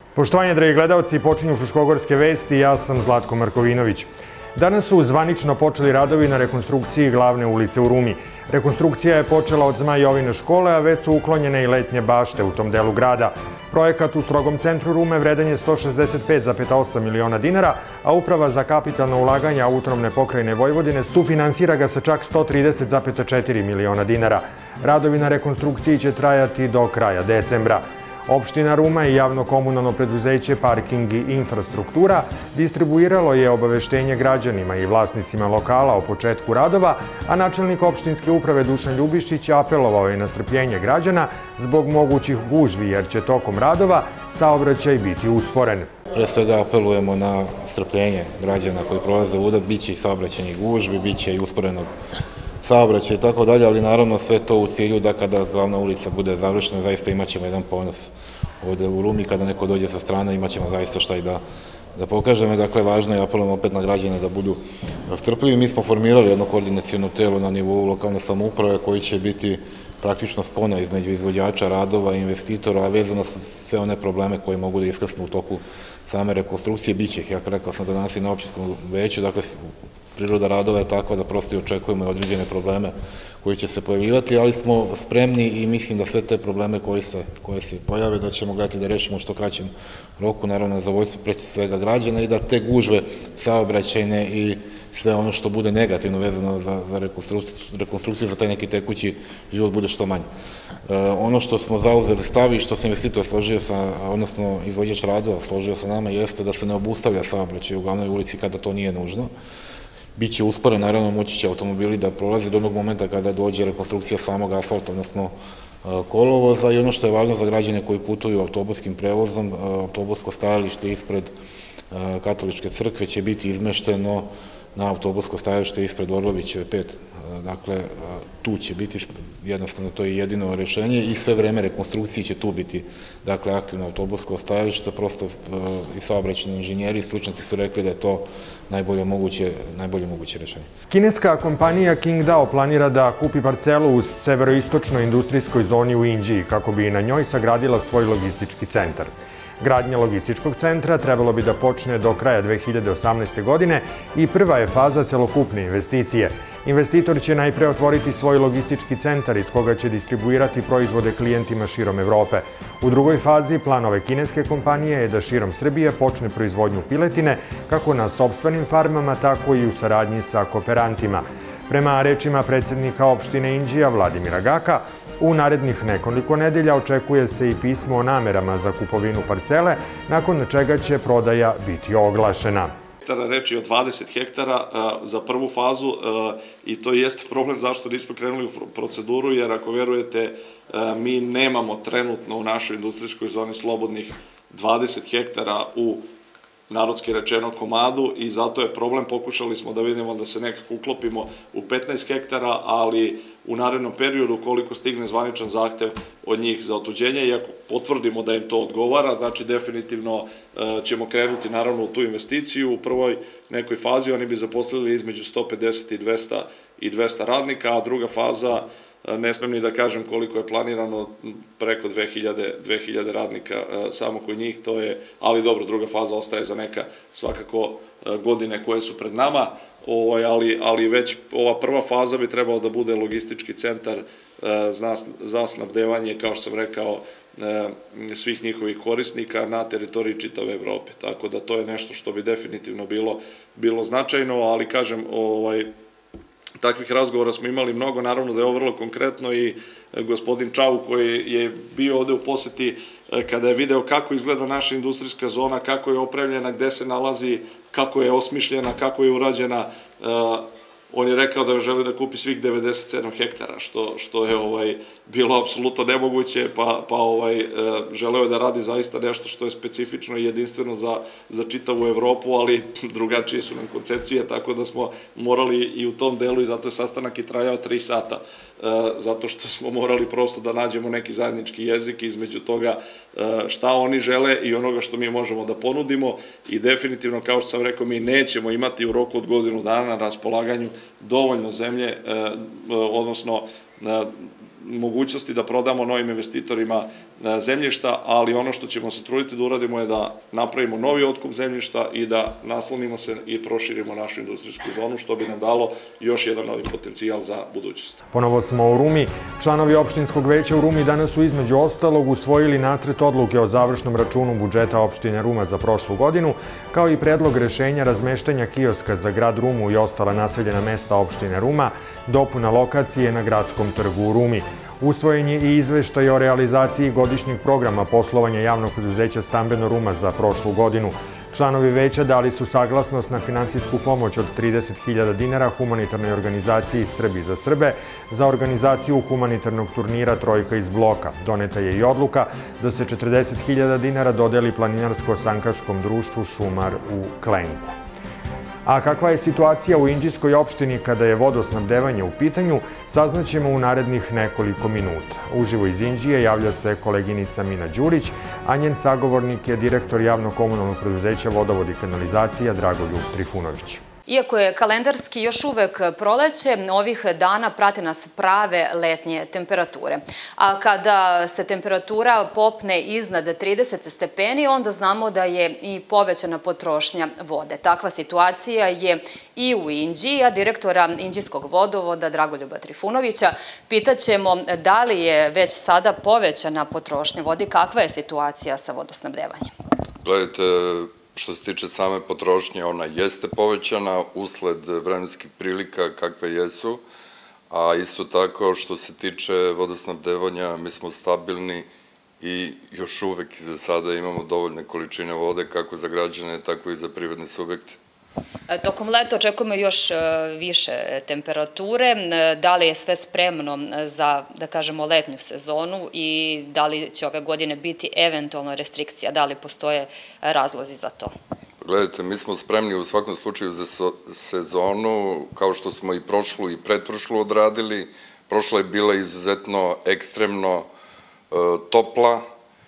Poštovanje, dragi gledalci, počinju Fruškogorske vesti, ja sam Zlatko Markovinović. Danas su zvanično počeli radovi na rekonstrukciji glavne ulice u Rumi. Rekonstrukcija je počela od Zmajovine škole, a već su uklonjene i letnje bašte u tom delu grada. Projekat u strogom centru Rume vredan je 165,8 miliona dinara, a Uprava za kapitalna ulaganja Autonomne pokrajine Vojvodine sufinansira ga sa čak 130,4 miliona dinara. Radovi na rekonstrukciji će trajati do kraja decembra. Opština Ruma i javno-komunalno preduzeće Parking i infrastruktura distribuiralo je obaveštenje građanima i vlasnicima lokala o početku radova, a načelnik opštinske uprave Dušan Ljubišić apelovao je na strpljenje građana zbog mogućih gužvi, jer će tokom radova saobraćaj biti usporen. Pre svega apelujemo na strpljenje građana koji prolaze ovuda, bit će i saobraćajnih gužvi, bit će i usporenog saobraćaja i tako dalje, ali naravno sve to u cilju da kada glavna ulica bude završena, zaista imat ćemo jedan ponos ovde u Rumi, kada neko dođe sa strane imat ćemo zaista šta i da pokažemo. Dakle, važno je, apelujemo opet na građane da budu strpljivi. Mi smo formirali jedno koordinaciono telo na nivou lokalne samouprave koji će biti praktično spona između izvođača radova i investitora, a vezano su sve one probleme koje mogu da iskrsnu u toku same rekonstrukcije. Biće ih, ja rekao sam da danas i na opštinskom veću, dakle, priroda radova je takva da prosto i očekujemo određene probleme koji će se pojavljivati, ali smo spremni i mislim da sve te probleme koje se pojave da ćemo gledati da rešimo u što kraćem roku, naravno na zadovoljstvo pre svega građana i da te gužve saobraćajne i sve ono što bude negativno vezano za rekonstrukciju, za taj neki tekući život bude što manje. Ono što smo zauzeli stav i što se investitor složio sa, odnosno izvođač radova složio sa nama, jeste da se ne obustavlja saobraćaj u glavnoj ulici kada to nije nužno. Biće usporen, naravno moći će automobili da prolaze do onog momenta kada dođe rekonstrukcija samog asfalta, odnosno kolovoza, i ono što je važno za građane koji putuju autobuskim prevozom, autobusko stajalište ispred Katoličke crkve će biti izmešteno na autobusko stajalište ispred Orlovićeve 5. Dakle, tu će biti, jednostavno to je jedino rešenje i sve vreme rekonstrukcije će tu biti, dakle, aktivno autobusko stajalište, prosto i saobraćajni inženjeri i stručnjaci su rekli da je to najbolje moguće rešenje. Kineska kompanija Qingdao planira da kupi parcelu u severoistočnoj industrijskoj zoni u Inđiji kako bi na njoj sagradila svoj logistički centar. Gradnja logističkog centra trebalo bi da počne do kraja 2018. godine i prva je faza celokupne investicije. Investitor će najpre otvoriti svoj logistički centar iz koga će distribuirati proizvode klijentima širom Evrope. U drugoj fazi plan ove kineske kompanije je da širom Srbije počne proizvodnju piletine kako na sopstvenim farmama, tako i u saradnji sa kooperantima. Prema rečima predsednika opštine Inđija Vladimira Gaka, u narednih nekoliko nedelja očekuje se i pismo o namerama za kupovinu parcele, nakon čega će prodaja biti oglašena. Reč je o 20 hektara za prvu fazu i to jeste problem zašto nismo krenuli u proceduru, jer ako verujete, mi nemamo trenutno u našoj industrijskoj zoni slobodnih 20 hektara u narodski rečeno komadu i zato je problem. Pokušali smo da vidimo da se nekako uklopimo u 15 hektara, ali u narednom periodu koliko stigne zvaničan zahtev od njih za otuđenje i ako potvrdimo da im to odgovara, znači definitivno ćemo krenuti naravno u tu investiciju. U prvoj nekoj fazi oni bi zaposlili između 150 i 200 radnika, a druga faza, ne smem ni da kažem koliko je planirano, preko 2000 radnika samo kod njih, to je, ali dobro, druga faza ostaje za neka svakako godine koje su pred nama, ali već ova prva faza bi trebalo da bude logistički centar za snabdevanje, kao što sam rekao, svih njihovih korisnika na teritoriji čitave Evrope, tako da to je nešto što bi definitivno bilo značajno, ali kažem, takvih razgovora smo imali mnogo, naravno da je ovo vrlo konkretno i gospodin Čau koji je bio ovde u poseti kada je video kako izgleda naša industrijska zona, kako je opremljena, gde se nalazi, kako je osmišljena, kako je urađena, on je rekao da želi da kupi svih 97 hektara, što je bilo apsolutno nemoguće, pa želeo je da radi zaista nešto što je specifično i jedinstveno za čitavu Evropu, ali drugačije su nam koncepcije, tako da smo morali i u tom delu, i zato je sastanak i trajao 3 sata, zato što smo morali prosto da nađemo neki zajednički jezik između toga šta oni žele i onoga što mi možemo da ponudimo i definitivno, kao što sam rekao, mi nećemo imati u roku od godinu dana na raspolaganju dovoljno zemlje, odnosno mogućnosti da prodamo novim investitorima zemljišta, ali ono što ćemo se truditi da uradimo je da napravimo novi otkup zemljišta i da naslonimo se i proširimo našu industrijsku zonu, što bi nam dalo još jedan novi potencijal za budućnost. Ponovo smo u Rumi. Članovi opštinskog veća u Rumi danas su između ostalog usvojili nacrt odluke o završnom računu budžeta opštine Ruma za prošlu godinu, kao i predlog rešenja razmeštanja kioska za grad Rumu i ostala naseljena mesta opštine Ruma, dopuna lokacije na Gradskom trgu u Rumi. Usvojen je i izveštaj o realizaciji godišnjeg programa poslovanja javnog preduzeća Stambeno Ruma za prošlu godinu. Članovi veća dali su saglasnost na finansijsku pomoć od 30.000 dinara humanitarnoj organizaciji Srbi za Srbe za organizaciju humanitarnog turnira Trojka iz bloka. Doneta je i odluka da se 40.000 dinara dodeli planinarsko-sankaškom društvu Šumar u Klenku. A kakva je situacija u Inđijskoj opštini kada je vodosnabdevanje u pitanju, saznaćemo u narednih nekoliko minuta. Uživo iz Inđije javlja se koleginica Mina Đurić, a njen sagovornik je direktor javno-komunalnog preduzeća Vodovod i kanalizacija Dragoljub Trifunović. Iako je kalendarski još uvek proleće, ovih dana prate nas prave letnje temperature. A kada se temperatura popne iznad 30 stepeni, onda znamo da je i povećana potrošnja vode. Takva situacija je i u Inđiji, a direktora Inđijskog vodovoda Dragoljuba Trifunovića pitaćemo da li je već sada povećana potrošnja vode, kakva je situacija sa vodosnabdevanjem. Gledajte, što se tiče same potrošnje, ona jeste povećana usled vremenskih prilika kakve jesu, a isto tako što se tiče vodosnabdevanja, mi smo stabilni i još uvek i za sada imamo dovoljne količine vode kako za građane, tako i za privredne subjekte. Tokom leta očekujemo još više temperature. Da li je sve spremno za, da kažemo, letnju sezonu i da li će ove godine biti eventualno restrikcija? Da li postoje razlozi za to? Gledajte, mi smo spremni u svakom slučaju za sezonu, kao što smo i prošlu i pretprošlu odradili. Prošla je bila izuzetno ekstremno topla.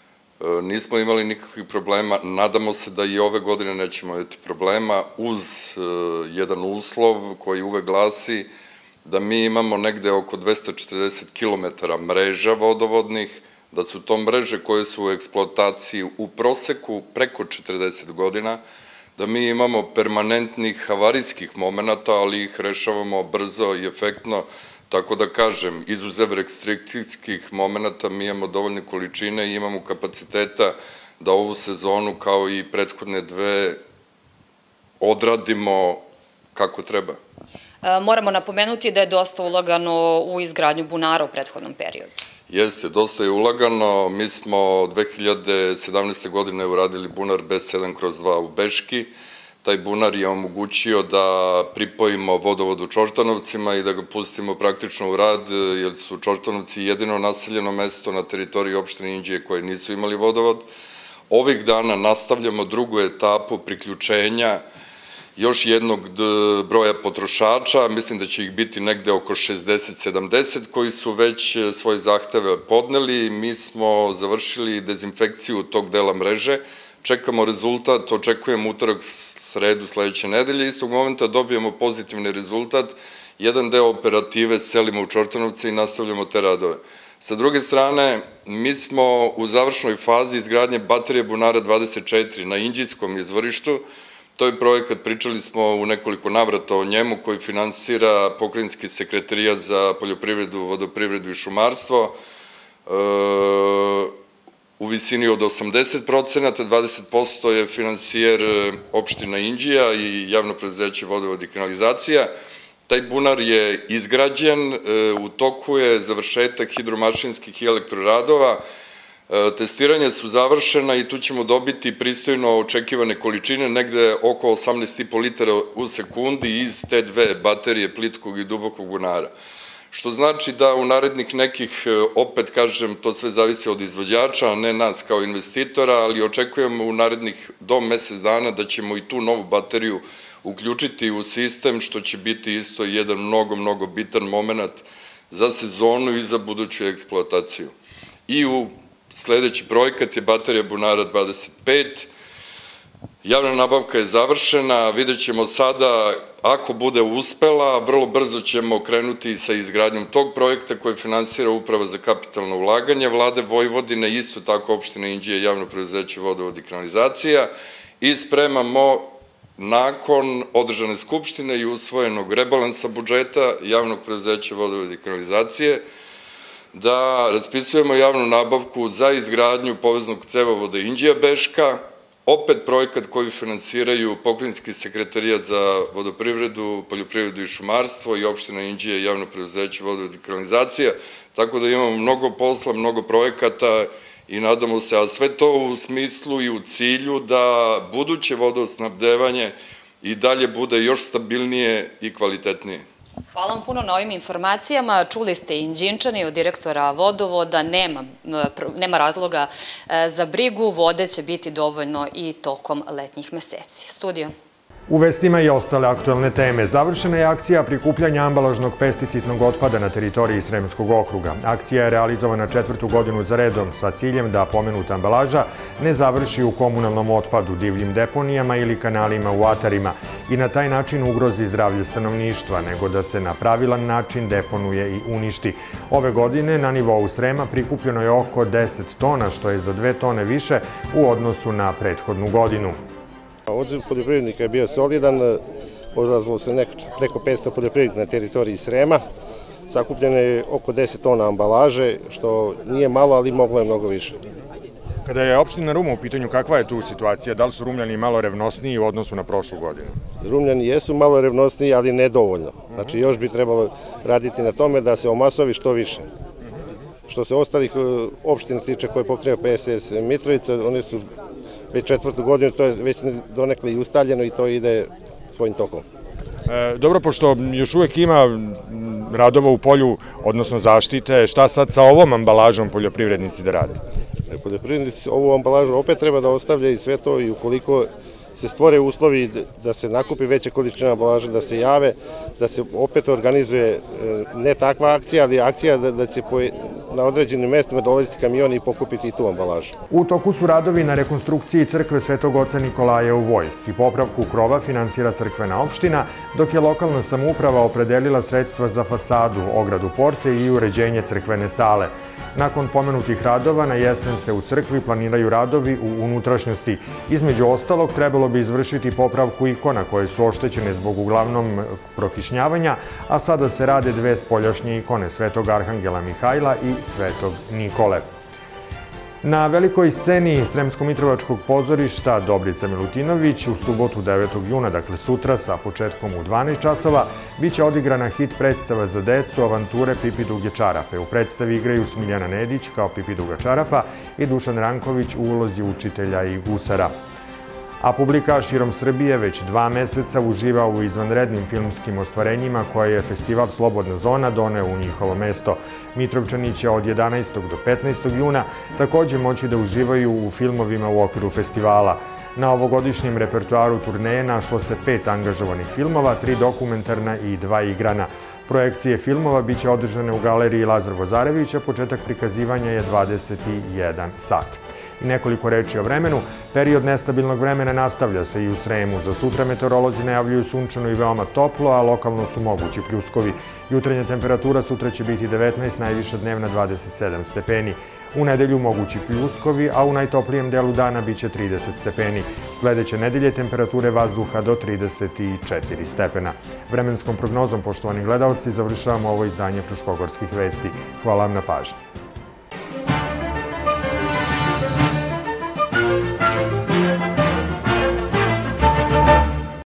Nismo imali nikakvih problema, nadamo se da i ove godine nećemo imati problema uz jedan uslov koji uvek glasi da mi imamo negde oko 240 km mreža vodovodnih, da su to mreže koje su u eksploataciji u proseku preko 40 godina, da mi imamo permanentnih havarijskih momenta, ali ih rešavamo brzo i efektno. Tako da kažem, izuzev restrikcijskih momenta mi imamo dovoljne količine i imamo kapaciteta da ovu sezonu kao i prethodne dve odradimo kako treba. Moramo napomenuti da je dosta ulagano u izgradnju bunara u prethodnom periodu. Jeste, dosta je ulagano. Mi smo 2017. godine uradili bunar B7/2 u Beški. Taj bunar je omogućio da pripojimo vodovod u Čortanovcima i da ga pustimo praktično u rad, jer su Čortanovci jedino naseljeno mesto na teritoriji opštine Inđije koje nisu imali vodovod. Ovih dana nastavljamo drugu etapu priključenja još jednog broja potrošača, mislim da će ih biti negde oko 60-70 koji su već svoje zahteve podneli. Mi smo završili dezinfekciju tog dela mreže, čekamo rezultat, očekujemo utorak, sredu sledeće nedelje, istog momenta dobijemo pozitivni rezultat, jedan deo operative selimo u Čortanovce i nastavljamo te radove. Sa druge strane, mi smo u završnoj fazi izgradnje baterije bunara 24 na Inđijskom izvorištu. To je projekat, pričali smo u nekoliko navrata o njemu, koji finansira Pokrajinski sekretarijat za poljoprivredu, vodoprivredu i šumarstvo u visini od 80%, 20% je finansijer opština Inđija i javno preduzeće Vodovod i kanalizacija. Taj bunar je izgrađen, u toku je završetak hidromašinskih i elektroradova, testiranja su završena i tu ćemo dobiti pristojno očekivane količine, negde oko 18,5 litara u sekundi iz te dve baterije plitkog i dubokog bunara. Što znači da u narednih nekih, opet kažem, to sve zavisi od izvođača, a ne nas kao investitora, ali očekujemo u narednih do mesec dana da ćemo i tu novu bateriju uključiti u sistem, što će biti isto jedan mnogo bitan moment za sezonu i za buduću eksploataciju. I u sledeći projekat je baterija bunara 25. Javna nabavka je završena, vidjet ćemo sada, ako bude uspela, vrlo brzo ćemo krenuti sa izgradnjom tog projekta koji finansira Uprava za kapitalno ulaganje Vlade Vojvodine, isto tako opština Inđija, javno preduzeće Vodovod i kanalizacija, i spremamo nakon održane skupštine i usvojenog rebalansa budžeta javnog preduzeća Vodovod i kanalizacije da raspisujemo javnu nabavku za izgradnju poveznog cevovoda Inđija-Beška, opet projekat koji finansiraju Pokrajinski sekretarijat za vodoprivredu, poljoprivredu i šumarstvo i opština Inđija i javno preduzeće Vodovod i kanalizacija, tako da imamo mnogo posla, mnogo projekata i nadamo se, a sve to u smislu i u cilju da buduće vodosnabdevanje i dalje bude još stabilnije i kvalitetnije. Hvala vam puno na ovim informacijama. Čuli ste Inđinčani od direktora Vodovoda, nema razloga za brigu, vode će biti dovoljno i tokom letnjih meseci. Studio. U vestima i ostale aktuelne teme. Završena je akcija prikupljanja ambalažnog pesticidnog otpada na teritoriji Sremskog okruga. Akcija je realizovana 4. godinu za redom sa ciljem da pomenuta ambalaža ne završi u komunalnom otpadu, divljim deponijama ili kanalima u atarima i na taj način ugrozi zdravlje stanovništva, nego da se na pravilan način deponuje i uništi. Ove godine na nivou Srema prikupljeno je oko 10 tona, što je za 2 tone više u odnosu na prethodnu godinu. Odziv poljoprivrednika je bio solidan, odlazilo se preko 500 poljoprivrednika na teritoriji Srema, sakupljeno je oko 10 tona ambalaže, što nije malo, ali moglo je mnogo više. Kada je opština Ruma u pitanju, kakva je tu situacija? Da li su Rumljani malo revnosniji u odnosu na prošlu godinu? Rumljani jesu malo revnosniji, ali nedovoljno. Znači, još bi trebalo raditi na tome da se omasovi što više. Što se ostalih opština tiče koje pokriva PSS Mitrovica, one su već 4. godinu, to je već donekle i ustaljeno i to ide svojim tokom. Dobro, pošto još uvek ima radova u polju, odnosno zaštite, šta sad sa ovom ambalažom poljoprivrednici da rade? Poljoprivrednici ovu ambalažu opet treba da ostavljaju sve to i ukoliko se stvore uslovi da se nakupi veća količina ambalaže, da se jave, da se opet organizuje ne takva akcija, ali akcija da će na određenim mestima dolaziti kamioni i pokupiti i tu ambalažu. U toku su radovi na rekonstrukciji crkve Svetog oca Nikolaja u Vojki. Popravku krova finansira crkvena opština, dok je lokalna samouprava opredelila sredstva za fasadu, ogradu porte i uređenje crkvene sale. Nakon pomenutih radova, na jesen se u crkvi planiraju radovi u unutrašnjosti. Između ostalog, trebalo bi izvršiti popravku ikona koje su oštećene zbog uglavnom prokišnjavanja, a sada se rade 2 spoljašnje ikone, Svetog Arhangela Mihajla i Svetog Nikole. Na velikoj sceni Sremsko-Mitrovačkog pozorišta Dobrica Milutinović u subotu 9. juna, dakle sutra sa početkom u 12 časova, biće odigrana hit predstava za decu Avanture Pipi Duge Čarape. U predstavi igraju Smiljana Nedić kao Pipi Duga Čarapa i Dušan Ranković u ulozi učitelja i gusara. A publika širom Srbije već 2 meseca uživa u izvanrednim filmskim ostvarenjima koje je festival Slobodna zona doneo u njihovo mesto. Mitrovčani će od 11. do 15. juna takođe moći da uživaju u filmovima u okviru festivala. Na ovogodišnjem repertoaru turneje našlo se 5 angažovanih filmova, 3 dokumentarna i 2 igrana. Projekcije filmova biće održane u galeriji Lazar Vozarević, a početak prikazivanja je 21 sat. I nekoliko reči o vremenu. Period nestabilnog vremena nastavlja se i u Sremu. Za sutra meteorolozi najavljuju sunčano i veoma toplo, a lokalno su mogući pljuskovi. Jutarnja temperatura sutra će biti 19, najviša dnevna 27 stepeni. U nedelju mogući pljuskovi, a u najtoplijem delu dana biće 30 stepeni. Sledeće nedelje temperature vazduha do 34 stepena. Vremenskom prognozom, poštovani gledalci, završavamo ovo izdanje Fruškogorskih vesti. Hvala vam na pažnji.